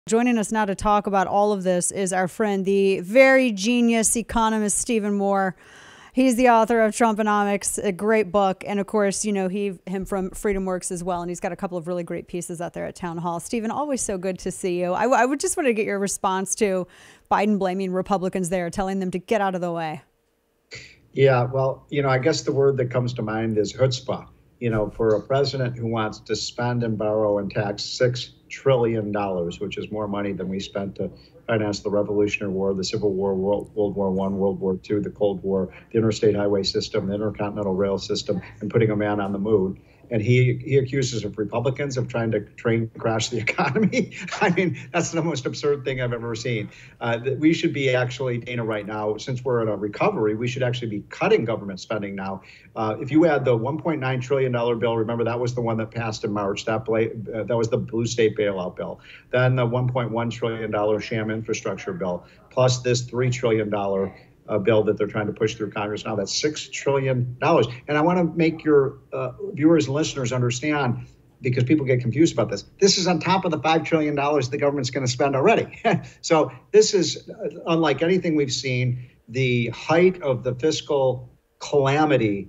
Joining us now to talk about all of this is our friend, the very genius economist, Stephen Moore. He's the author of Trumponomics, a great book. And of course, you know, him from Freedom Works as well. And he's got a couple of really great pieces out there at Town Hall. Stephen, always so good to see you. I would just want to get your response to Biden blaming Republicans there, telling them to get out of the way. Yeah, well, you know, I guess the word that comes to mind is chutzpah. You know, for a president who wants to spend and borrow and tax $6 trillion, which is more money than we spent to finance the Revolutionary War, the Civil War, World War I, World War II, the Cold War, the interstate highway system, the intercontinental rail system, and putting a man on the moon. And he accuses of Republicans of trying to train crash the economy. I mean, that's the most absurd thing I've ever seen. We should be actually, Dana, right now, since we're in a recovery, we should actually be cutting government spending now. If you add the $1.9 trillion bill, remember that was the one that passed in March. That was the blue state bailout bill. Then the $1.1 trillion sham infrastructure bill, plus this $3 trillion bill that they're trying to push through Congress now. That's $6 trillion. And I want to make your viewers and listeners understand, because people get confused about this. This is on top of the $5 trillion the government's going to spend already. So this is unlike anything we've seen. The height of the fiscal calamity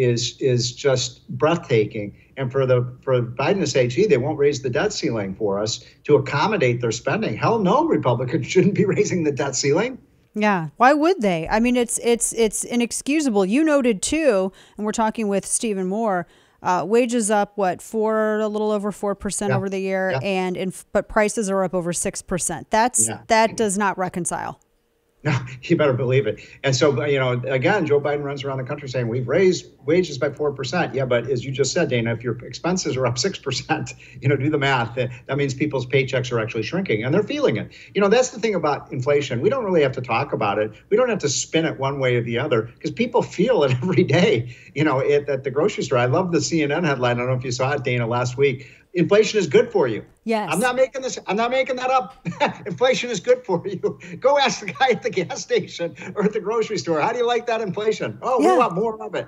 is just breathtaking. And for Biden to say, gee, they won't raise the debt ceiling for us to accommodate their spending. Hell no, Republicans shouldn't be raising the debt ceiling. Yeah. Why would they? I mean, it's inexcusable. You noted too, and we're talking with Stephen Moore, wages up, a little over 4% over the year. Yeah. But prices are up over 6%. That does not reconcile. No, you better believe it. And so, you know, again, Joe Biden runs around the country saying we've raised wages by 4%. Yeah, but as you just said, Dana, if your expenses are up 6%, you know, do the math. That means people's paychecks are actually shrinking and they're feeling it. You know, that's the thing about inflation. We don't really have to talk about it. We don't have to spin it one way or the other because people feel it every day, you know, at the grocery store. I love the CNN headline. I don't know if you saw it, Dana, last week. Inflation is good for you. Yes. I'm not making that up. Inflation is good for you. Go ask the guy at the gas station or at the grocery store. How do you like that inflation? Oh, yeah. We want more of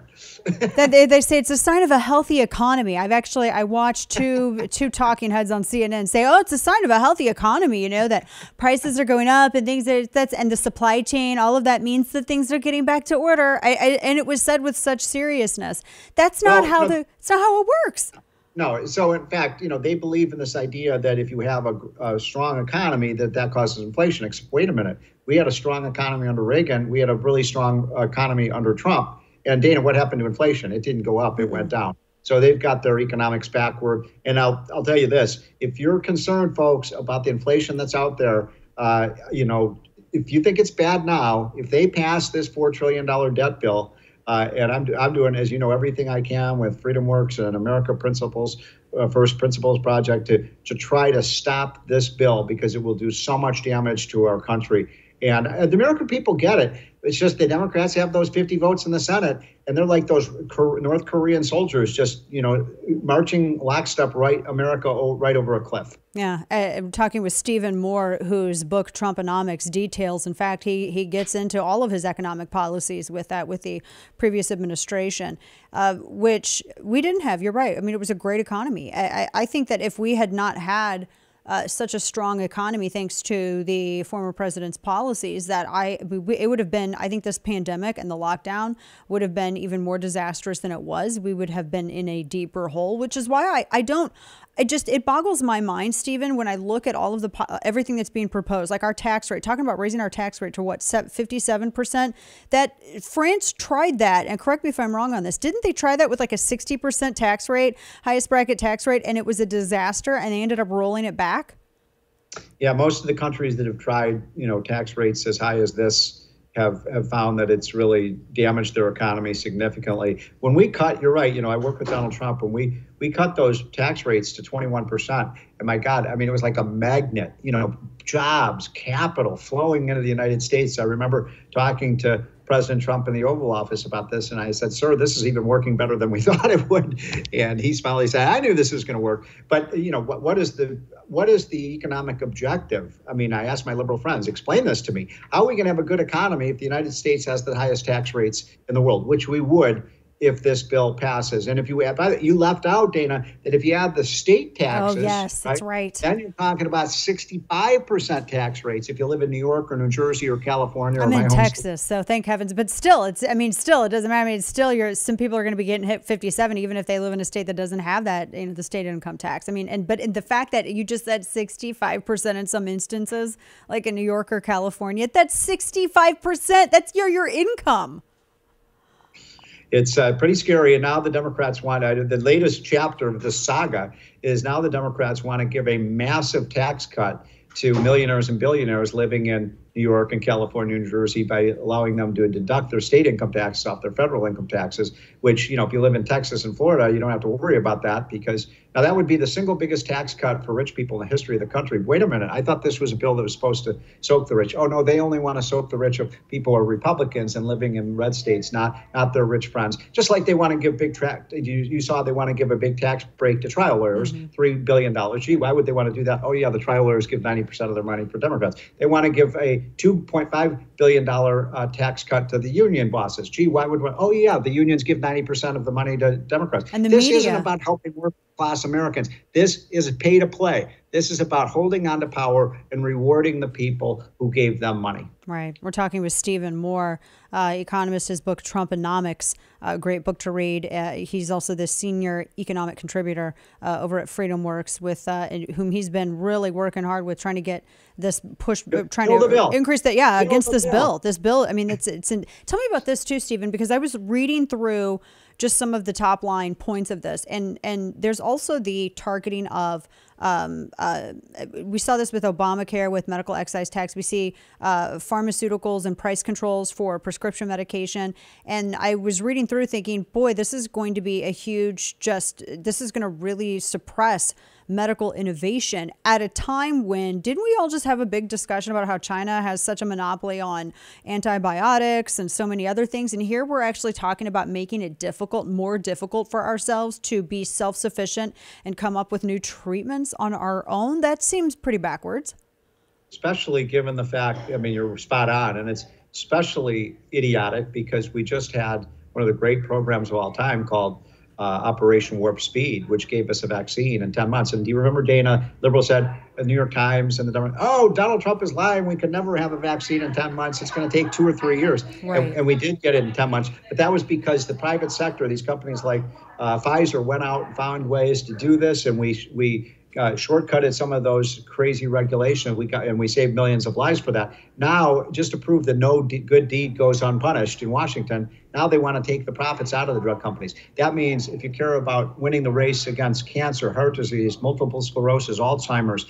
it. They say it's a sign of a healthy economy. I watched two talking heads on CNN say, oh, it's a sign of a healthy economy, you know, that prices are going up and things and the supply chain, all of that means that things are getting back to order. And it was said with such seriousness. That's not it's not how it works. No. So, in fact, you know, they believe in this idea that if you have a strong economy, that causes inflation. Wait a minute. We had a strong economy under Reagan. We had a really strong economy under Trump. And Dana, what happened to inflation? It didn't go up. It went down. So they've got their economics backward. And I'll tell you this. If you're concerned, folks, about the inflation that's out there, you know, if you think it's bad now, if they pass this $4 trillion debt bill, and I'm doing, as you know, everything I can with Freedom Works and America Principles, First Principles Project to try to stop this bill because it will do so much damage to our country. And the American people get it. It's just the Democrats have those 50 votes in the Senate, and they're like those North Korean soldiers, just, you know, marching lockstep right over a cliff. Yeah, I'm talking with Stephen Moore, whose book Trumponomics details. In fact, he gets into all of his economic policies with the previous administration, which we didn't have. You're right. I mean, it was a great economy. I think that if we had not had such a strong economy, thanks to the former president's policies, that it would have been, I think this pandemic and the lockdown would have been even more disastrous than it was. We would have been in a deeper hole, which is why it boggles my mind, Stephen, when I look at all of everything that's being proposed, like our tax rate, talking about raising our tax rate to 57%, that France tried that. And correct me if I'm wrong on this. Didn't they try that with like a 60% tax rate, highest bracket tax rate, and it was a disaster and they ended up rolling it back? Yeah, most of the countries that have tried, you know, tax rates as high as this have found that it's really damaged their economy significantly. When we cut, you're right, you know, I work with Donald Trump, when we cut those tax rates to 21%, and my God, I mean, it was like a magnet, you know, jobs, capital flowing into the United States. I remember talking to President Trump in the Oval Office about this, and I said, sir, this is even working better than we thought it would. And he smiled, he said, I knew this was going to work. But, you know, what is the economic objective? I mean, I asked my liberal friends, explain this to me. How are we going to have a good economy if the United States has the highest tax rates in the world, which we would if this bill passes. And if you add, you left out, Dana, that if you add the state taxes, oh, yes, that's right. then you're talking about 65% tax rates if you live in New York or New Jersey or California or I'm my in home Texas, state. so thank heavens. But still, it doesn't matter. I mean, it's still, some people are going to be getting hit 57, even if they live in a state that doesn't have that, the state income tax. I mean, but the fact that you just said 65% in some instances, like in New York or California, that's 65%. That's your income. It's pretty scary. And now the Democrats the latest chapter of this saga is now the Democrats want to give a massive tax cut to millionaires and billionaires living in New York and California and New Jersey by allowing them to deduct their state income taxes off their federal income taxes, which, if you live in Texas and Florida, you don't have to worry about that, because now that would be the single biggest tax cut for rich people in the history of the country. Wait a minute. I thought this was a bill that was supposed to soak the rich. Oh, no, they only want to soak the rich of people who are Republicans and living in red states, not their rich friends. Just like they want to give you saw they want to give a big tax break to trial lawyers, $3 billion. Gee, why would they want to do that? Oh, yeah, the trial lawyers give 90% of their money for Democrats. They want to give a $2.5 billion tax cut to the union bosses. Gee, why would oh, yeah, the unions give 90% of the money to Democrats. And this isn't about helping working class Americans. This is pay to play. This is about holding on to power and rewarding the people who gave them money. Right. We're talking with Stephen Moore, Economist, his book, Trumponomics, a great book to read. He's also the senior economic contributor over at FreedomWorks, with whom he's been really working hard with trying to get this push, trying to increase that, against this bill. This bill, I mean, it's tell me about this too, Stephen, because I was reading through just some of the top line points of this. And there's also the targeting of, we saw this with Obamacare, with medical excise tax. We see pharmaceuticals and price controls for prescription medication. And I was reading through thinking, boy, this is going to be a huge, this is going to really suppress medical innovation at a time when, didn't we all just have a big discussion about how China has such a monopoly on antibiotics and so many other things? And here we're actually talking about making it more difficult for ourselves to be self-sufficient and come up with new treatments on our own. That seems pretty backwards. Especially given the fact, I mean, you're spot on, and it's especially idiotic because we just had one of the great programs of all time called Operation Warp Speed, which gave us a vaccine in 10 months. And do you remember, Dana, liberals said in the New York Times and the Donald Trump is lying. We could never have a vaccine in 10 months. It's going to take 2 or 3 years. Right. And we did get it in 10 months. But that was because the private sector, these companies like Pfizer, went out and found ways to do this. And we shortcutted some of those crazy regulations. We saved millions of lives for that. Now, just to prove that no good deed goes unpunished in Washington, now they want to take the profits out of the drug companies. That means if you care about winning the race against cancer, heart disease, multiple sclerosis, Alzheimer's,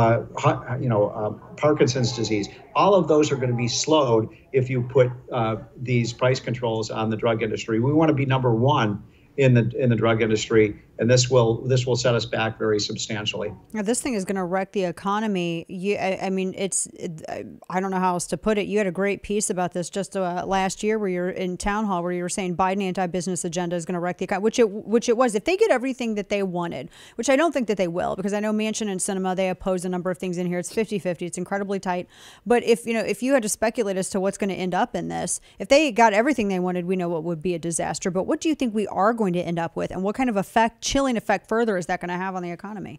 Parkinson's disease, all of those are going to be slowed if you put these price controls on the drug industry. We want to be number one in the drug industry, and this will set us back very substantially. Now, this thing is going to wreck the economy. I don't know how else to put it. You had a great piece about this just last year, where you're in town hall, where you were saying Biden anti-business agenda is going to wreck the economy, which it was. If they get everything that they wanted, which I don't think that they will, because I know Manchin and Sinema, they oppose a number of things in here. It's 50-50. It's incredibly tight. But if you had to speculate as to what's going to end up in this, if they got everything they wanted, we know what would be a disaster. But what do you think we are going to end up with, and what kind of chilling effect further is that going to have on the economy?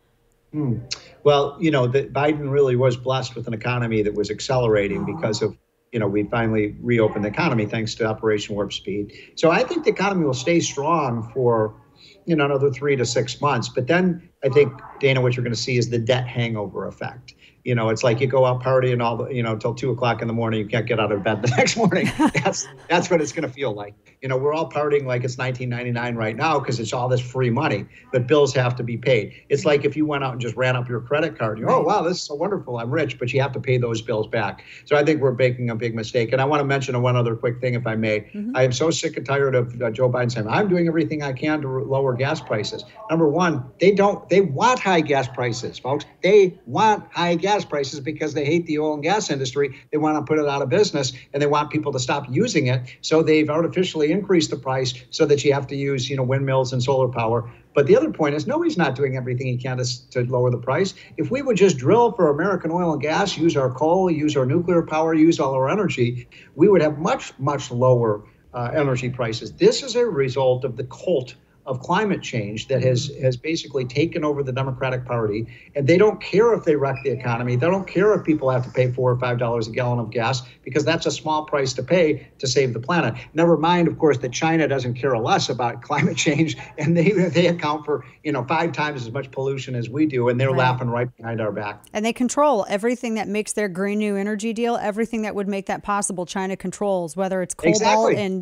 Well, Biden really was blessed with an economy that was accelerating because of, we finally reopened the economy thanks to Operation Warp Speed. So I think the economy will stay strong for, another 3 to 6 months. But then I think, Dana, what you're going to see is the debt hangover effect. It's like you go out partying till 2 o'clock in the morning, you can't get out of bed the next morning. That's what it's going to feel like. We're all partying like it's 1999 right now because it's all this free money, but bills have to be paid. It's like if you went out and just ran up your credit card, oh, wow, this is so wonderful, I'm rich, but you have to pay those bills back. So I think we're making a big mistake. And I want to mention one other quick thing, if I may. Mm-hmm. I am so sick and tired of Joe Biden saying, I'm doing everything I can to lower gas prices. Number one, they want high gas prices, folks. They want high gas prices because they hate the oil and gas industry. They want to put it out of business, and they want people to stop using it. So they've artificially increased the price so that you have to use, windmills and solar power. But the other point is, nobody's not doing everything he can to lower the price. If we would just drill for American oil and gas, use our coal, use our nuclear power, use all our energy, we would have much, much lower energy prices. This is a result of the cult of climate change that has basically taken over the Democratic Party, and they don't care if they wreck the economy. They don't care if people have to pay $4 or $5 a gallon of gas, because that's a small price to pay to save the planet. Never mind, of course, that China doesn't care less about climate change, and they account for 5 times as much pollution as we do, and they're laughing right behind our back. And they control everything that makes their Green New Energy deal. Everything that would make that possible, China controls. Whether it's cobalt and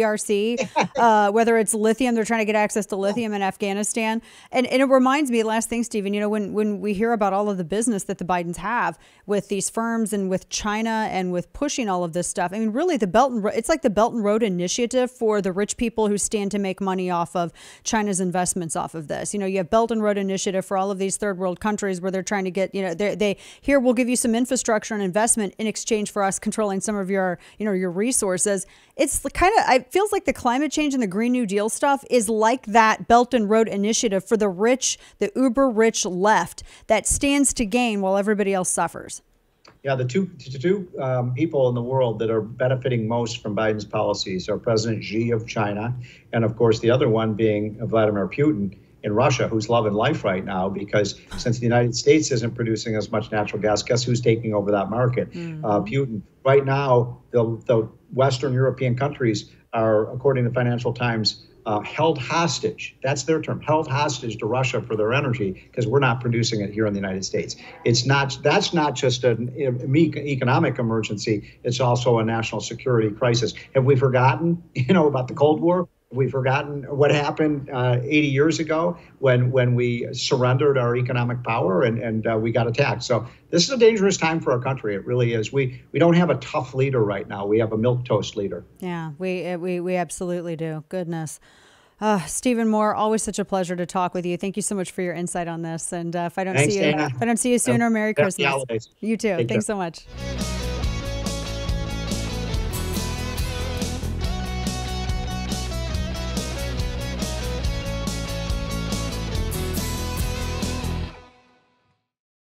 DRC, whether it's lithium, they're trying to get access to lithium in Afghanistan. And it reminds me, last thing, Stephen, when we hear about all of the business that the Bidens have with these firms and with China and with pushing all of this stuff, I mean, really it's like the Belt and Road Initiative for the rich people who stand to make money off of China's investments off of this. You have Belt and Road Initiative for all of these third world countries where they're trying to get, here we'll give you some infrastructure and investment in exchange for us controlling some of your resources. It's it feels like the climate change and the Green New Deal stuff is like that Belt and Road Initiative for the rich, the uber rich left that stands to gain while everybody else suffers. Yeah, the two people in the world that are benefiting most from Biden's policies are President Xi of China, and of course the other one being Vladimir Putin in Russia, who's loving life right now, because since the United States isn't producing as much natural gas, guess who's taking over that market? Putin. Right now, the Western European countries are, according to Financial Times, held hostage. That's their term, held hostage to Russia for their energy, because we're not producing it here in the United States. That's not just an economic emergency. It's also a national security crisis. Have we forgotten, about the Cold War? Have we forgotten what happened 80 years ago when we surrendered our economic power and we got attacked? So this is a dangerous time for our country. It really is. We don't have a tough leader right now. We have a milquetoast leader. Yeah, we absolutely do. Goodness. Stephen Moore, always such a pleasure to talk with you. Thank you so much for your insight on this. And if I don't see you sooner, Merry Christmas. Holidays. You too. Take Thanks care. so much.